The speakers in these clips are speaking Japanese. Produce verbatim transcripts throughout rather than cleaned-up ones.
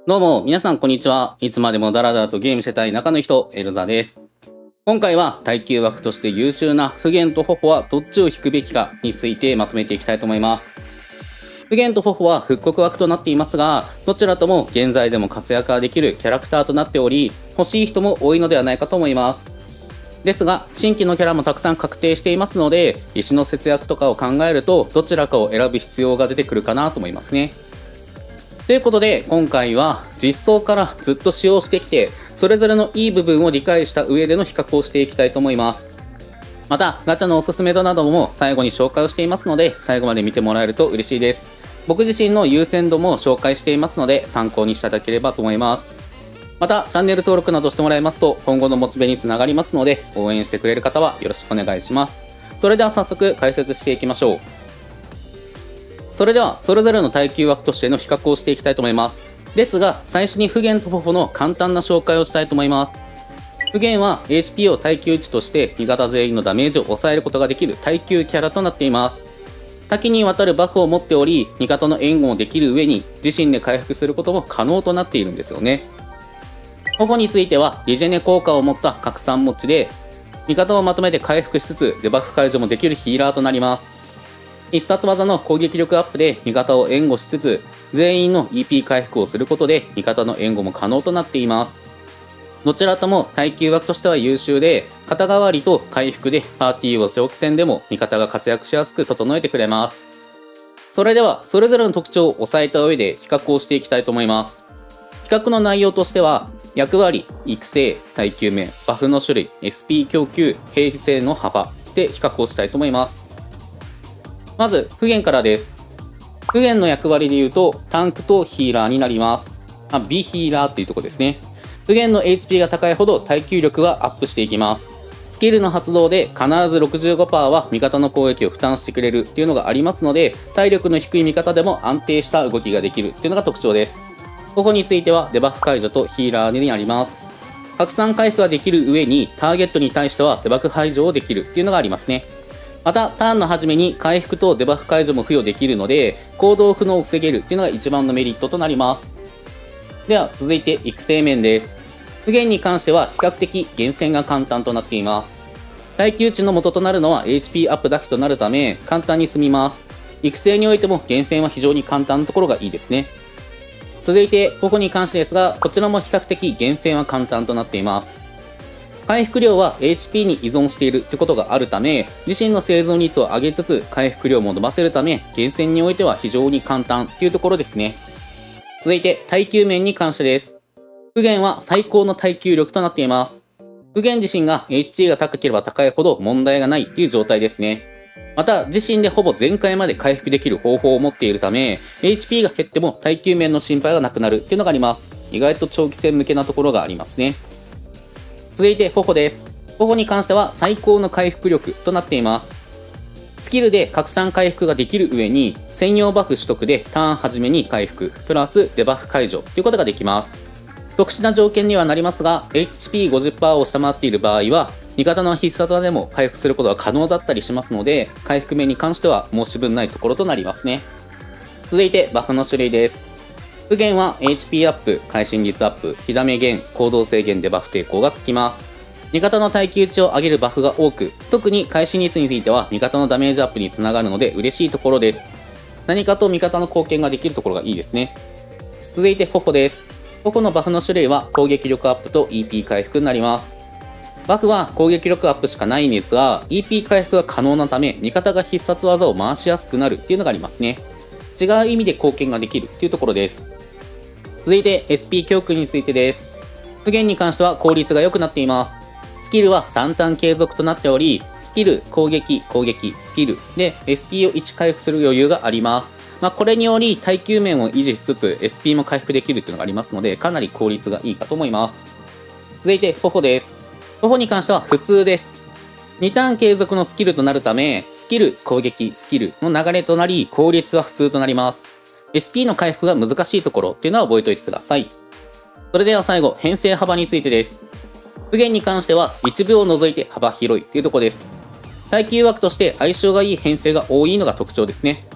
どうも、皆さんこんにちは。いつまでもダラダラとゲームしてたい中の人、エルザです。今回は耐久枠として優秀なフゲンとホホはどっちを引くべきかについてまとめていきたいと思います。フゲンとホホは復刻枠となっていますが、どちらとも現在でも活躍ができるキャラクターとなっており、欲しい人も多いのではないかと思います。ですが、新規のキャラもたくさん確定していますので、石の節約とかを考えると、どちらかを選ぶ必要が出てくるかなと思いますね。ということで今回は実装からずっと使用してきてそれぞれのいい部分を理解した上での比較をしていきたいと思います。またガチャのおすすめ度なども最後に紹介をしていますので最後まで見てもらえると嬉しいです。僕自身の優先度も紹介していますので参考にしていただければと思います。またチャンネル登録などしてもらえますと今後のモチベにつながりますので応援してくれる方はよろしくお願いします。それでは早速解説していきましょう。それではそれぞれの耐久枠としての比較をしていきたいと思います。ですが最初にフゲンとホホの簡単な紹介をしたいと思います。フゲンは エイチピー を耐久値として味方全員のダメージを抑えることができる耐久キャラとなっています。多岐にわたるバフを持っており味方の援護もできる上に自身で回復することも可能となっているんですよね。ホホについてはリジェネ効果を持った拡散持ちで味方をまとめて回復しつつデバフ解除もできるヒーラーとなります。必殺技の攻撃力アップで味方を援護しつつ全員の イーピー 回復をすることで味方の援護も可能となっています。どちらとも耐久枠としては優秀で肩代わりと回復でパーティーを長期戦でも味方が活躍しやすく整えてくれます。それではそれぞれの特徴を押さえた上で比較をしていきたいと思います。比較の内容としては役割、育成、耐久面、バフの種類、エスピー 供給、平成の幅で比較をしたいと思います。まず、フゲンからです。フゲンの役割で言うと、タンクとヒーラーになります。あ、美ヒーラーっていうところですね。フゲンの エイチピー が高いほど耐久力がアップしていきます。スキルの発動で必ず ろくじゅうごパーセント は味方の攻撃を負担してくれるっていうのがありますので、体力の低い味方でも安定した動きができるっていうのが特徴です。ここについてはデバフ解除とヒーラーになります。拡散回復ができる上に、ターゲットに対してはデバフ排除をできるっていうのがありますね。また、ターンの初めに回復とデバフ解除も付与できるので、行動不能を防げるっていうのが一番のメリットとなります。では、続いて育成面です。フゲンに関しては比較的厳選が簡単となっています。耐久値の元となるのは エイチピー アップだけとなるため、簡単に済みます。育成においても厳選は非常に簡単なところがいいですね。続いて、ここに関してですが、こちらも比較的厳選は簡単となっています。回復量は エイチピー に依存しているってことがあるため、自身の生存率を上げつつ回復量も伸ばせるため、厳選においては非常に簡単っていうところですね。続いて耐久面に関してです。フゲンは最高の耐久力となっています。フゲン自身が エイチピー が高ければ高いほど問題がないっていう状態ですね。また自身でほぼ全開まで回復できる方法を持っているため、エイチピー が減っても耐久面の心配がなくなるっていうのがあります。意外と長期戦向けなところがありますね。続いてホホです。ホホに関しては最高の回復力となっています。スキルで拡散回復ができる上に専用バフ取得でターン初めに回復プラスデバフ解除ということができます。特殊な条件にはなりますが エイチピーごじゅっパーセント を下回っている場合は味方の必殺技でも回復することが可能だったりしますので回復面に関しては申し分ないところとなりますね。続いてバフの種類です。フゲンは エイチピー アップ、会心率アップ、火ダメ減、行動制限でバフ抵抗がつきます。味方の耐久値を上げるバフが多く、特に会心率については味方のダメージアップにつながるので嬉しいところです。何かと味方の貢献ができるところがいいですね。続いてホホです。ホホのバフの種類は攻撃力アップと イーピー 回復になります。バフは攻撃力アップしかないんですが、イーピー 回復が可能なため味方が必殺技を回しやすくなるっていうのがありますね。違う意味で貢献ができるっていうところです。続いて エスピー 教訓についてです。フゲンに関しては効率が良くなっています。スキルはさんターン継続となっており、スキル、攻撃、攻撃、スキルで エスピー をいち回復する余裕があります。まあ、これにより耐久面を維持しつつ エスピー も回復できるっていうのがありますので、かなり効率がいいかと思います。続いてホホです。ホホに関しては普通です。にターン継続のスキルとなるため、スキル、攻撃、スキルの流れとなり、効率は普通となります。エスピー の回復が難しいところっていうのは覚えておいてください。それでは最後、編成幅についてです。フゲンに関しては一部を除いて幅広いっていうところです。耐久枠として相性がいい編成が多いのが特徴ですね。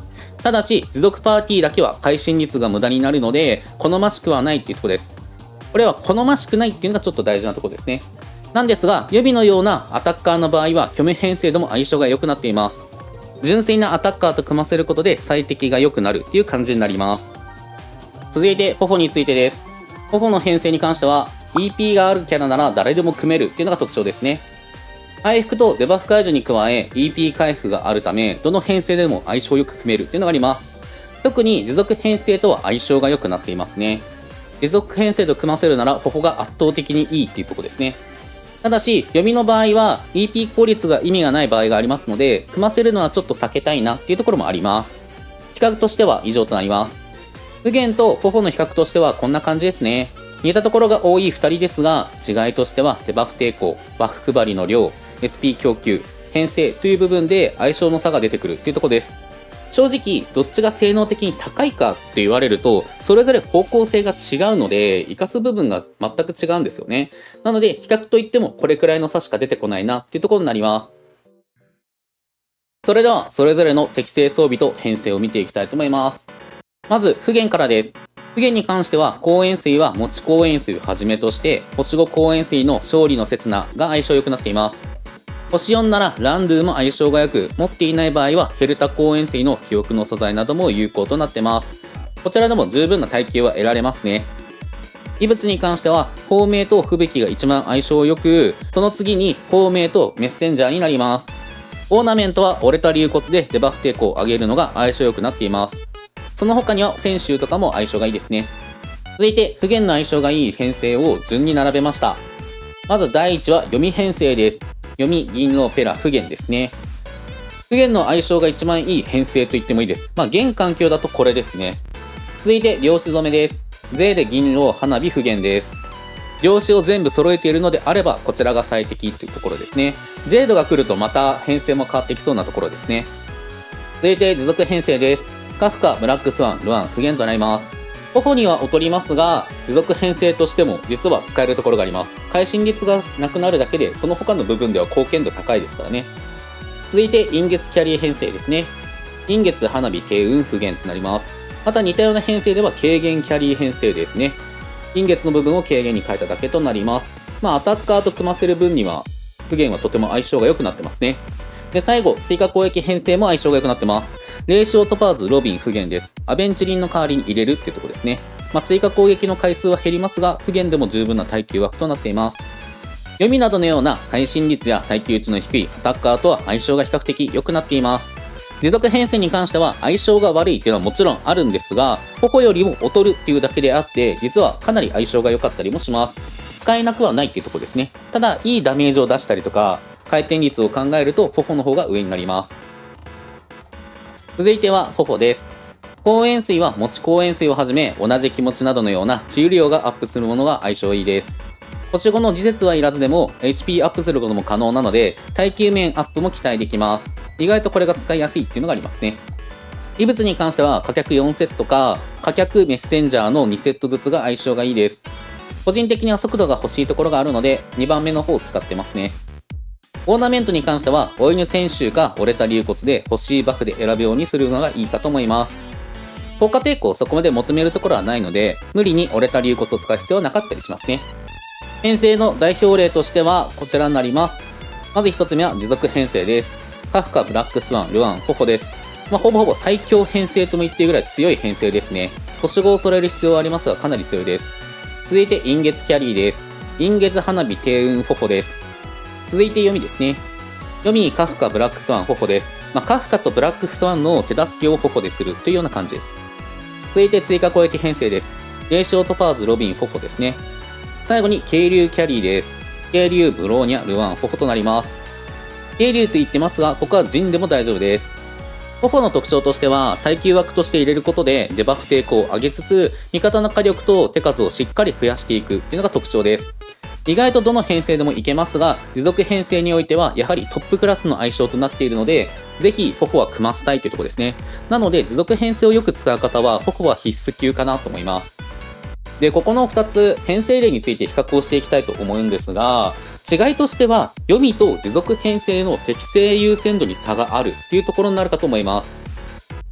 ただし、持続パーティーだけは会心率が無駄になるので、好ましくはないっていうところです。これは好ましくないっていうのがちょっと大事なところですね。なんですが、予備のようなアタッカーの場合は、虚無編成でも相性が良くなっています。純粋なアタッカーと組ませることで最適が良くなるっていう感じになります。続いて、フォフォについてです。フォフォの編成に関しては、イーピー があるキャラなら誰でも組めるっていうのが特徴ですね。回復とデバフ解除に加え イーピー 回復があるため、どの編成でも相性よく組めるっていうのがあります。特に持続編成とは相性が良くなっていますね。持続編成と組ませるならフォフォが圧倒的にいいっていうところですね。ただし、読みの場合は イーピー 効率が意味がない場合がありますので、組ませるのはちょっと避けたいなっていうところもあります。比較としては以上となります。不言とフォフォの比較としてはこんな感じですね。似たところが多いふたりですが、違いとしてはデバフ抵抗、バフ配りの量、エスピー 供給、編成という部分で相性の差が出てくるっていうところです。正直、どっちが性能的に高いかって言われると、それぞれ方向性が違うので、活かす部分が全く違うんですよね。なので、比較といってもこれくらいの差しか出てこないなっていうところになります。それでは、それぞれの適正装備と編成を見ていきたいと思います。まず、不言からです。不言に関しては、光円錐は持ち光円錐をはじめとして、星ご光円錐の勝利の刹那が相性良くなっています。星よんならランドゥも相性が良く、持っていない場合はフェルタ光円錐の記憶の素材なども有効となっています。こちらでも十分な耐久は得られますね。異物に関しては、鳳鳴と不べきが一番相性良く、その次に鳳鳴とメッセンジャーになります。オーナメントは折れた竜骨でデバフ抵抗を上げるのが相性良くなっています。その他には泉州とかも相性がいいですね。続いて、不言の相性がいい編成を順に並べました。まず第一は読み編成です。読み、銀狼、ペラ、不言ですね。不言の相性が一番いい編成と言ってもいいです。まあ、現環境だとこれですね。続いて、量子染めです。税で銀狼、花火、不言です。量子を全部揃えているのであれば、こちらが最適というところですね。ジェードが来るとまた編成も変わってきそうなところですね。続いて、持続編成です。カフカ、ブラックスワン、ルアン、不言となります。フォフォには劣りますが、持続編成としても実は使えるところがあります。会心率がなくなるだけで、その他の部分では貢献度高いですからね。続いて、陰月キャリー編成ですね。陰月、花火、慶運、不言となります。また似たような編成では、軽減キャリー編成ですね。陰月の部分を軽減に変えただけとなります。まあ、アタッカーと組ませる分には、不言はとても相性が良くなってますね。で、最後、追加攻撃編成も相性が良くなってます。霊障トパーズ、ロビン、不言です。アベンチリンの代わりに入れるっていうところですね。まあ、追加攻撃の回数は減りますが、不言でも十分な耐久枠となっています。読みなどのような会心率や耐久値の低いアタッカーとは相性が比較的良くなっています。持続編成に関しては相性が悪いっていうのはもちろんあるんですが、フォフォよりも劣るっていうだけであって、実はかなり相性が良かったりもします。使えなくはないっていうところですね。ただ、いいダメージを出したりとか、回転率を考えるとフォフォの方が上になります。続いてはフォフォです。光円錐は持ち光円錐をはじめ、同じ気持ちなどのような治癒量がアップするものが相性いいです。星ごの時節はいらずでも エイチピー アップすることも可能なので、耐久面アップも期待できます。意外とこれが使いやすいっていうのがありますね。異物に関しては、火脚よんセットか、火脚メッセンジャーのにセットずつが相性がいいです。個人的には速度が欲しいところがあるので、にばんめの方を使ってますね。オーナメントに関しては、お犬泉州か折れた竜骨で欲しいバフで選ぶようにするのがいいかと思います。効果抵抗をそこまで求めるところはないので、無理に折れた竜骨を使う必要はなかったりしますね。編成の代表例としては、こちらになります。まず一つ目は持続編成です。カフカ、ブラックスワン、ルアン、フォフォです。まあ、ほぼほぼ最強編成とも言っていいぐらい強い編成ですね。星ごを揃える必要はありますが、かなり強いです。続いて、陰月キャリーです。陰月花火、低運、フォフォです。続いて読みですね。読み、カフカ、ブラックスワン、フォフォです。まあ、カフカとブラックスワンの手助けをフォフォでするというような感じです。続いて追加攻撃編成です。霊障トパーズ、ロビン、フォフォですね。最後に、渓流キャリーです。渓流、ブローニャ、ルアン、フォフォとなります。渓流と言ってますが、ここは陣でも大丈夫です。フォフォの特徴としては、耐久枠として入れることでデバフ抵抗を上げつつ、味方の火力と手数をしっかり増やしていくっていうのが特徴です。意外とどの編成でもいけますが、持続編成においてはやはりトップクラスの相性となっているので、ぜひフォフォは組ませたいというところですね。なので持続編成をよく使う方はフォフォは必須級かなと思います。で、ここのふたつ編成例について比較をしていきたいと思うんですが、違いとしては読みと持続編成の適正優先度に差があるっていうところになるかと思います。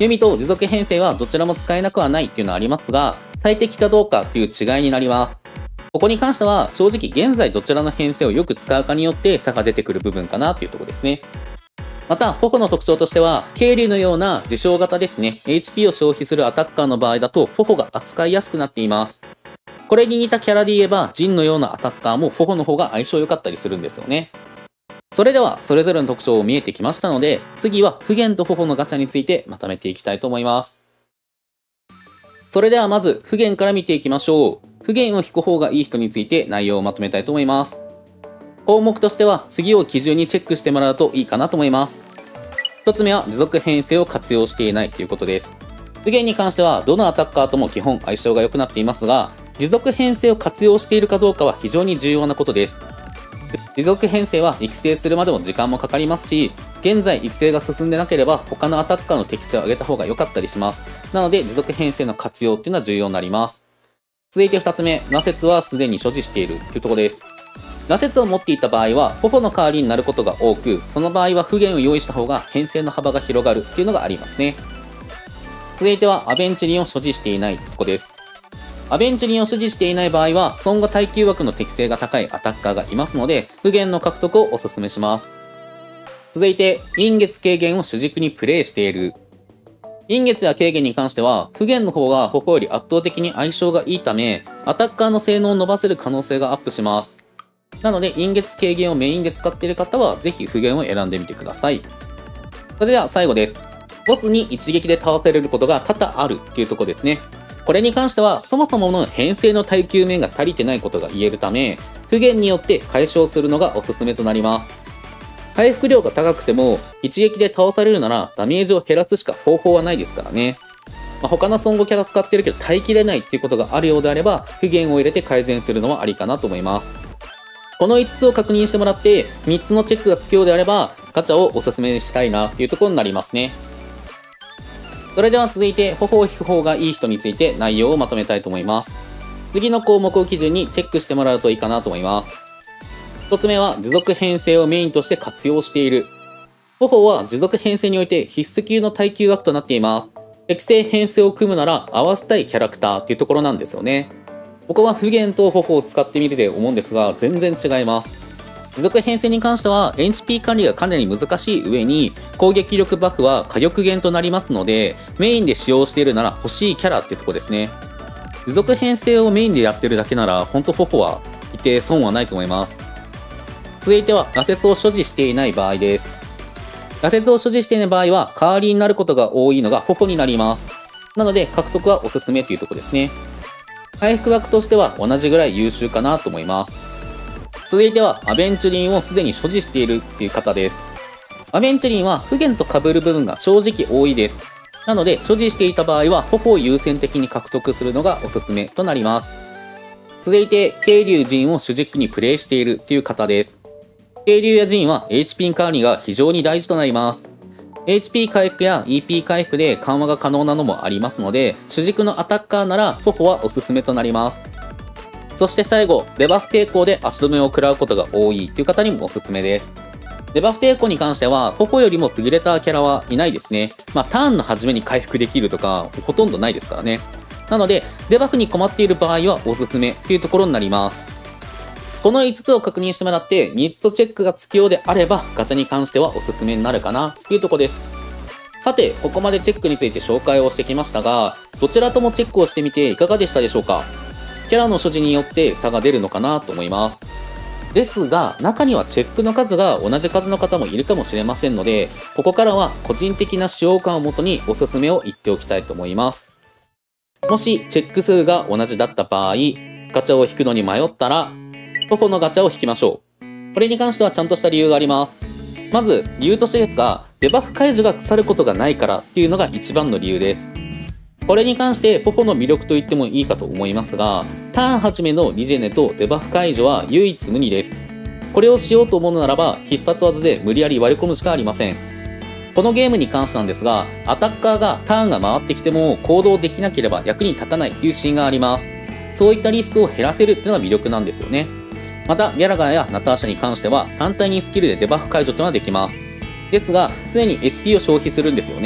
弓と持続編成はどちらも使えなくはないっていうのはありますが、最適かどうかっていう違いになります。ここに関しては正直現在どちらの編成をよく使うかによって差が出てくる部分かなっていうところですね。また、頬の特徴としては、渓流のような自傷型ですね、エイチピー を消費するアタッカーの場合だと、頬が扱いやすくなっています。これに似たキャラで言えば、ジンのようなアタッカーも頬の方が相性良かったりするんですよね。それでは、それぞれの特徴を見えてきましたので、次は不言と頬のガチャについてまとめていきたいと思います。それではまず、不言から見ていきましょう。不言を引く方がいい人について内容をまとめたいと思います。項目としては、次を基準にチェックしてもらうといいかなと思います。一つ目は、持続編成を活用していないということです。不言に関しては、どのアタッカーとも基本相性が良くなっていますが、持続編成を活用しているかどうかは非常に重要なことです。持続編成は育成するまでも時間もかかりますし、現在育成が進んでなければ他のアタッカーの適性を上げた方が良かったりします。なので持続編成の活用っていうのは重要になります。続いてふたつめ、羅刹はすでに所持しているというところです。羅刹を持っていた場合は頬の代わりになることが多く、その場合は不言を用意した方が編成の幅が広がるっていうのがありますね。続いてはアベンチュリンを所持していないところです。アベンチュリンを所持していない場合は、孫悟耐久枠の適性が高いアタッカーがいますので、不言の獲得をお勧めします。続いて、陰月軽減を主軸にプレイしている。陰月や軽減に関しては、不言の方が頬より圧倒的に相性がいいため、アタッカーの性能を伸ばせる可能性がアップします。なので、陰月軽減をメインで使っている方は、ぜひ不言を選んでみてください。それでは最後です。ボスに一撃で倒せれることが多々あるっていうところですね。これに関しては、そもそもの編成の耐久面が足りてないことが言えるため、不言によって解消するのがおすすめとなります。回復量が高くても、一撃で倒されるならダメージを減らすしか方法はないですからね。まあ、他の孫悟キャラ使ってるけど耐えきれないっていうことがあるようであれば、不言を入れて改善するのはありかなと思います。このいつつを確認してもらって、みっつのチェックがつくようであれば、ガチャをおすすめしたいなっていうところになりますね。それでは続いて、頬を引く方がいい人について内容をまとめたいと思います。次の項目を基準にチェックしてもらうといいかなと思います。一つ目は、持続編成をメインとして活用している。頬は持続編成において必須級の耐久枠となっています。適正編成を組むなら合わせたいキャラクターっていうところなんですよね。ここは不言と頬を使ってみるで思うんですが、全然違います。持続編成に関しては エイチピー 管理がかなり難しい上に攻撃力バフは火力減となりますので、メインで使用しているなら欲しいキャラっていうところですね。持続編成をメインでやってるだけなら本当頬はいて損はないと思います。続いては羅刹を所持していない場合です。羅刹を所持していない場合は代わりになることが多いのが頬になります。なので獲得はおすすめというところですね。回復枠としては同じぐらい優秀かなと思います。続いては、アベンチュリンをすでに所持しているっていう方です。アベンチュリンは不言と被る部分が正直多いです。なので、所持していた場合は、頬を優先的に獲得するのがおすすめとなります。続いて、渓流陣を主軸にプレイしているっていう方です。渓流や陣は エイチピー 管理が非常に大事となります。エイチピー 回復や イーピー 回復で緩和が可能なのもありますので、主軸のアタッカーなら頬はおすすめとなります。そして最後、デバフ抵抗で足止めを食らうことが多いという方にもおすすめです。デバフ抵抗に関しては、頬よりも優れたキャラはいないですね。まあ、ターンの初めに回復できるとか、ほとんどないですからね。なので、デバフに困っている場合はおすすめというところになります。このいつつを確認してもらって、みっつチェックがつくようであれば、ガチャに関してはおすすめになるかなというところです。さて、ここまでチェックについて紹介をしてきましたが、どちらともチェックをしてみていかがでしたでしょうか？キャラの所持によって差が出るのかなと思います。ですが、中にはチェックの数が同じ数の方もいるかもしれませんので、ここからは個人的な使用感をもとにおすすめを言っておきたいと思います。もしチェック数が同じだった場合、ガチャを引くのに迷ったら、頬のガチャを引きましょう。これに関してはちゃんとした理由があります。まず、理由としてですが、デバフ解除が腐ることがないからっていうのが一番の理由です。これに関して頬の魅力と言ってもいいかと思いますが、ターン初めのリジェネとデバフ解除は唯一無二です。これをしようと思うのならば必殺技で無理やり割り込むしかありません。このゲームに関してなんですが、アタッカーがターンが回ってきても行動できなければ役に立たないというシーンがあります。そういったリスクを減らせるっていうのが魅力なんですよね。また、ギャラガーやナターシャに関しては単体にスキルでデバフ解除というのはできます。ですが、常に エスピー を消費するんですよね。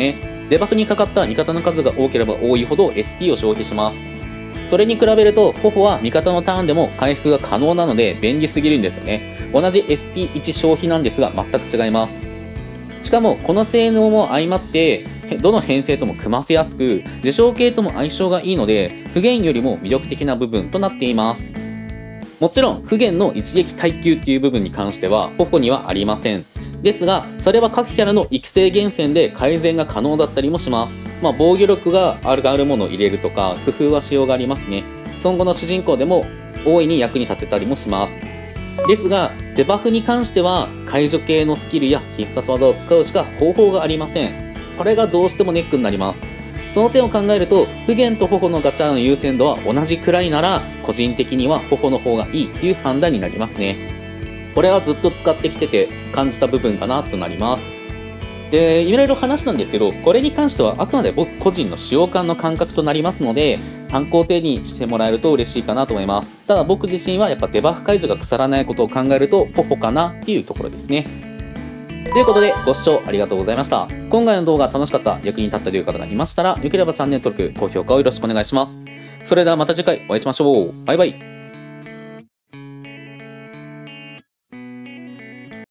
デバフにかかった味方の数が多ければ多いほど エスピー を消費します。それに比べると、頬は味方のターンでも回復が可能なので便利すぎるんですよね。同じ エスピーいち 消費なんですが全く違います。しかもこの性能も相まって、どの編成とも組ませやすく、受賞系とも相性がいいので、不言よりも魅力的な部分となっています。もちろん、不言の一撃耐久っていう部分に関しては、頬にはありません。ですが、それは各キャラの育成源泉で改善が可能だったりもします。まあ、防御力があるあるものを入れるとか、工夫はしようがありますね。孫悟の主人公でも大いに役に立てたりもします。ですが、デバフに関しては、解除系のスキルや必殺技を使うしか方法がありません。これがどうしてもネックになります。その点を考えると、不言と頬のガチャの優先度は同じくらいなら、個人的には頬の方がいいという判断になりますね。これはずっと使ってきてて感じた部分かなとなります。で、いろいろ話なんですけど、これに関してはあくまで僕個人の使用感の感覚となりますので、参考程度にしてもらえると嬉しいかなと思います。ただ僕自身はやっぱデバフ解除が腐らないことを考えると、頬かなっていうところですね。ということで、ご視聴ありがとうございました。今回の動画楽しかった、役に立ったという方がいましたら、よければチャンネル登録、高評価をよろしくお願いします。それではまた次回お会いしましょう。バイバイ。